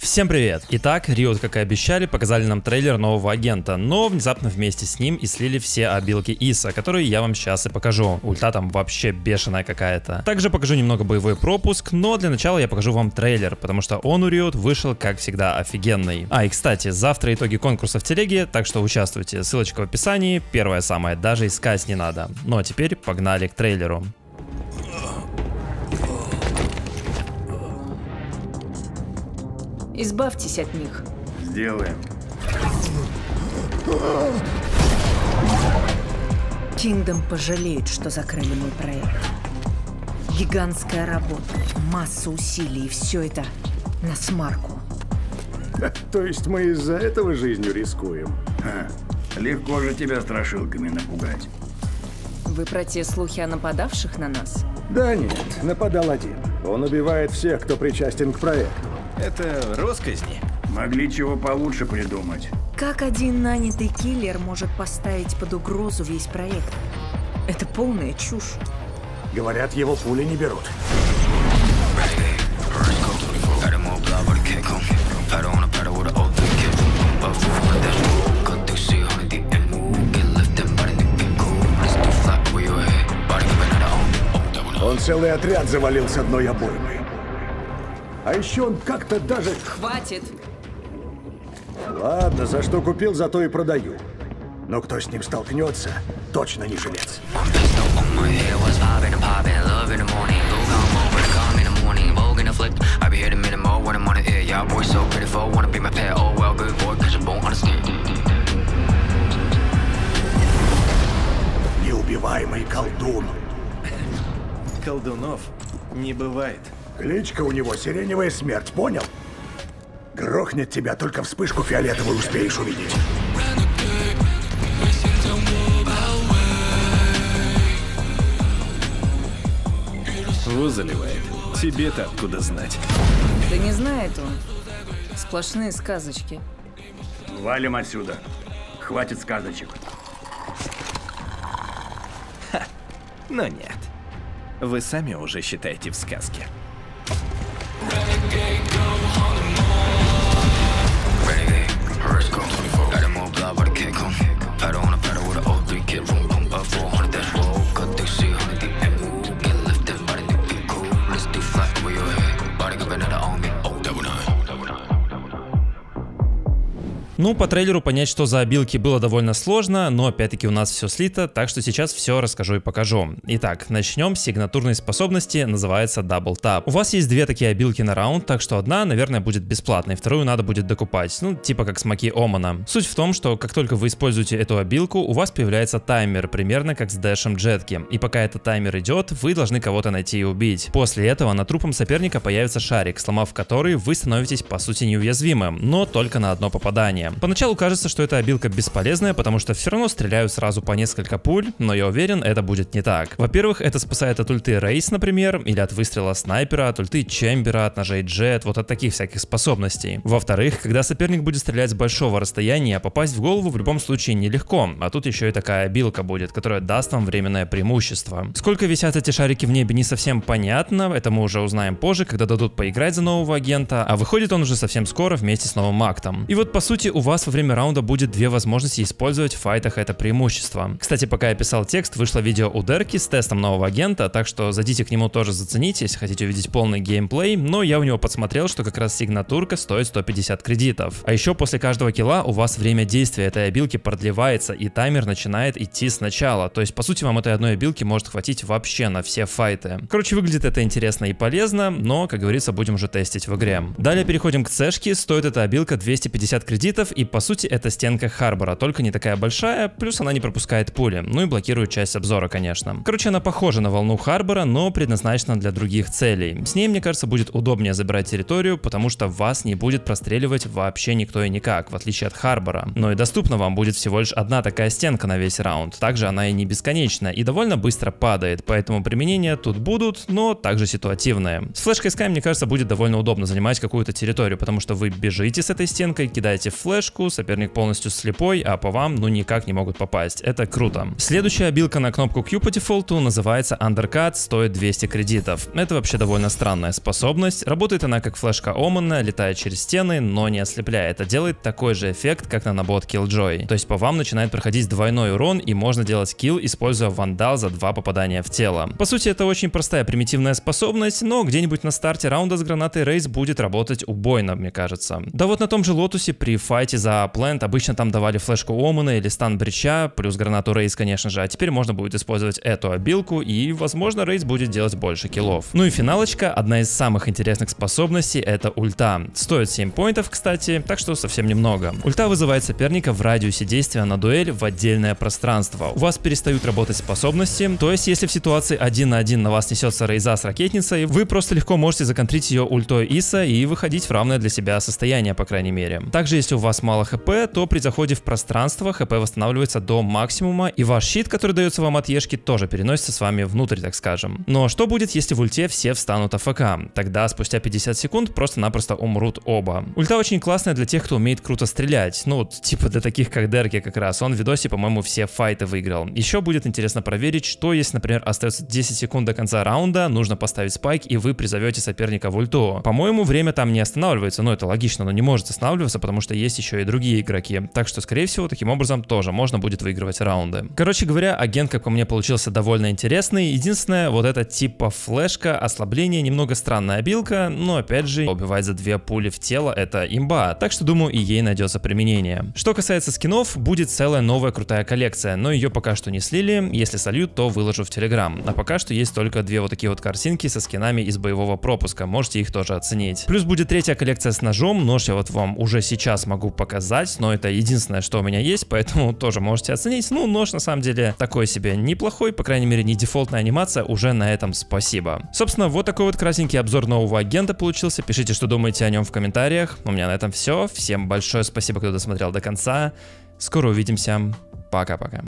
Всем привет! Итак, Riot, как и обещали, показали нам трейлер нового агента, но внезапно вместе с ним и слили все обилки Иса, которые я вам сейчас и покажу. Ульта там вообще бешеная какая-то. Также покажу немного боевой пропуск, но для начала я покажу вам трейлер, потому что он у Riot вышел, как всегда, офигенный. И кстати, завтра итоги конкурса в телеге, так что участвуйте, ссылочка в описании, первое самое, даже искать не надо. Ну а теперь погнали к трейлеру. Избавьтесь от них. Сделаем. Kingdom пожалеют, что закрыли мой проект. Гигантская работа, масса усилий, и все это на смарку. То есть мы из-за этого жизнью рискуем? Легко же тебя страшилками напугать. Вы про те слухи о нападавших на нас? Да нет, нападал один. Он убивает всех, кто причастен к проекту. Это росказни. Могли чего получше придумать. Как один нанятый киллер может поставить под угрозу весь проект? Это полная чушь. Говорят, его пули не берут. Он целый отряд завалил с одной обоймой. А еще он как-то даже... Хватит! Ладно, за что купил, зато и продаю. Но кто с ним столкнется, точно не жилец. Неубиваемый колдун. Колдунов не бывает. Кличка у него Сиреневая Смерть, понял? Грохнет тебя, только вспышку фиолетовую успеешь увидеть. Воз заливает. Тебе-то откуда знать? Да не знает он. Сплошные сказочки. Валим отсюда. Хватит сказочек. Но нет. Вы сами уже считаете в сказке. Ну, по трейлеру понять, что за обилки, было довольно сложно, но опять-таки у нас все слито, так что сейчас все расскажу и покажу. Итак, начнем с сигнатурной способности, называется Double Tap. У вас есть две такие обилки на раунд, так что одна, наверное, будет бесплатной, вторую надо будет докупать, ну, типа как смоки Омана. Суть в том, что как только вы используете эту обилку, у вас появляется таймер, примерно как с дэшем Джетки, и пока этот таймер идет, вы должны кого-то найти и убить. После этого над трупом соперника появится шарик, сломав который, вы становитесь по сути неуязвимым, но только на одно попадание. Поначалу кажется, что эта обилка бесполезная, потому что все равно стреляют сразу по несколько пуль, но я уверен, это будет не так. Во-первых, это спасает от ульты Рейс, например, или от выстрела снайпера, от ульты Чембера, от ножей Джет, вот от таких всяких способностей. Во-вторых, когда соперник будет стрелять с большого расстояния, попасть в голову в любом случае нелегко, а тут еще и такая обилка будет, которая даст вам временное преимущество. Сколько висят эти шарики в небе, не совсем понятно, это мы уже узнаем позже, когда дадут поиграть за нового агента, а выходит он уже совсем скоро вместе с новым актом. И вот по сути у вас во время раунда будет две возможности использовать в файтах это преимущество. Кстати, пока я писал текст, вышло видео у Дерки с тестом нового агента, так что зайдите к нему тоже зацените, если хотите увидеть полный геймплей, но я у него подсмотрел, что как раз сигнатурка стоит 150 кредитов. А еще после каждого килла у вас время действия этой обилки продлевается и таймер начинает идти сначала, то есть по сути вам этой одной обилки может хватить вообще на все файты. Короче, выглядит это интересно и полезно, но, как говорится, будем уже тестить в игре. Далее переходим к цешке, стоит эта обилка 250 кредитов и по сути это стенка Харбора, только не такая большая, плюс она не пропускает пули, ну и блокирует часть обзора, конечно. Короче, она похожа на волну Харбора, но предназначена для других целей. С ней, мне кажется, будет удобнее забирать территорию, потому что вас не будет простреливать вообще никто и никак, в отличие от Харбора. Но и доступна вам будет всего лишь одна такая стенка на весь раунд, также она и не бесконечна, и довольно быстро падает, поэтому применения тут будут, но также ситуативные. С флешкой Sky, мне кажется, будет довольно удобно занимать какую-то территорию, потому что вы бежите с этой стенкой, кидаете флеш, флешку, соперник полностью слепой, а по вам ну никак не могут попасть. Это круто. Следующая обилка на кнопку Q по дефолту называется Undercut, стоит 200 кредитов. Это вообще довольно странная способность. Работает она как флешка Омана, летает через стены, но не ослепляет. А делает такой же эффект, как нанобот Killjoy. То есть по вам начинает проходить двойной урон и можно делать килл, используя вандал за 2 попадания в тело. По сути, это очень простая примитивная способность, но где-нибудь на старте раунда с гранатой Рейз будет работать убойно, мне кажется. Да вот на том же Лотусе при файте за плент обычно там давали флешку Омана или стан брича, плюс гранату Рейз, конечно же, а теперь можно будет использовать эту обилку и, возможно, Рейз будет делать больше киллов. Ну и финалочка, одна из самых интересных способностей, это ульта. Стоит 7 поинтов, кстати, так что совсем немного. Ульта вызывает соперника в радиусе действия на дуэль в отдельное пространство. У вас перестают работать способности, то есть если в ситуации 1 на 1 на вас несется Рейза с ракетницей, вы просто легко можете законтрить ее ультой Иса и выходить в равное для себя состояние, по крайней мере. Также если у вас мало хп, то при заходе в пространство хп восстанавливается до максимума, и ваш щит, который дается вам от Ешки, тоже переносится с вами внутрь, так скажем. Но что будет, если в ульте все встанут АФК? Тогда спустя 50 секунд просто-напросто умрут оба. Ульта очень классная для тех, кто умеет круто стрелять, ну типа для таких как Дерки как раз. Он в видосе, по-моему, все файты выиграл. Еще будет интересно проверить, что если, например, остается 10 секунд до конца раунда, нужно поставить спайк и вы призовете соперника в ульту. По-моему, время там не останавливается, но это логично, но не может останавливаться, потому что есть еще и другие игроки. Так что, скорее всего, таким образом тоже можно будет выигрывать раунды. Короче говоря, агент, как по мне, получился довольно интересный. Единственное, вот это типа флешка, ослабление, немного странная обилка, но опять же, убивать за 2 пули в тело — это имба. Так что, думаю, и ей найдется применение. Что касается скинов, будет целая новая крутая коллекция, но ее пока что не слили. Если сольют, то выложу в Telegram. А пока что есть только 2 вот такие вот картинки со скинами из боевого пропуска. Можете их тоже оценить. Плюс будет 3-я коллекция с ножом. Нож я вот вам уже сейчас могу показать, но это единственное, что у меня есть, поэтому тоже можете оценить. Ну, нож на самом деле такой себе неплохой, по крайней мере, не дефолтная анимация, уже на этом спасибо. Собственно, вот такой вот красненький обзор нового агента получился. Пишите, что думаете о нем в комментариях. У меня на этом все. Всем большое спасибо, кто досмотрел до конца. Скоро увидимся. Пока-пока.